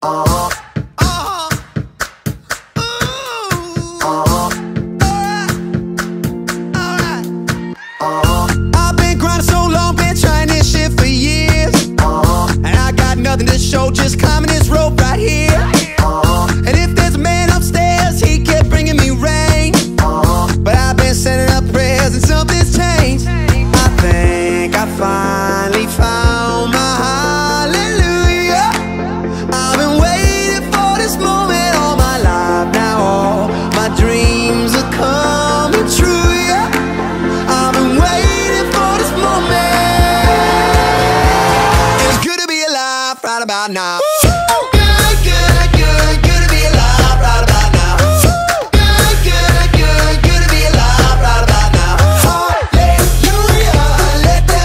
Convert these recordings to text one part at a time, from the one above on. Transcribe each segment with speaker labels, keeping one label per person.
Speaker 1: I've been grinding so long, been trying this shit for years, and I got nothing to show, just climbing this rope right here. And if there's a man upstairs, he kept bringing me rain, but I've been sending up prayers and something's changed. I think I finally found my hallelujah. I've been waiting for this moment all my life. Now all my dreams are coming true, yeah. I've been waiting for this moment. It's good to be alive right about now.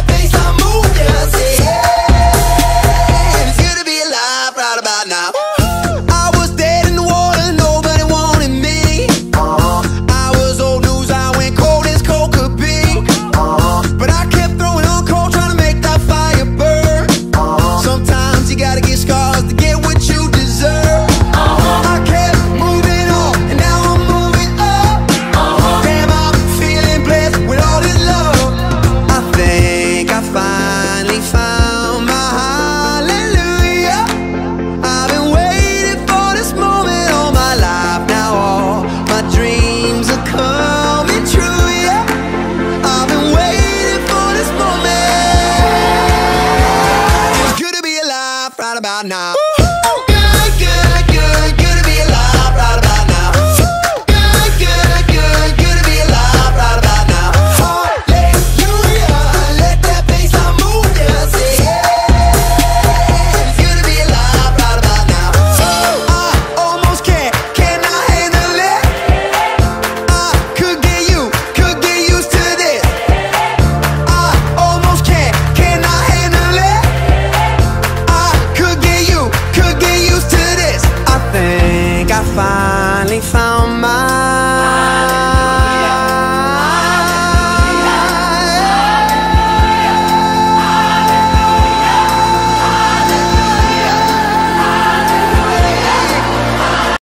Speaker 1: Now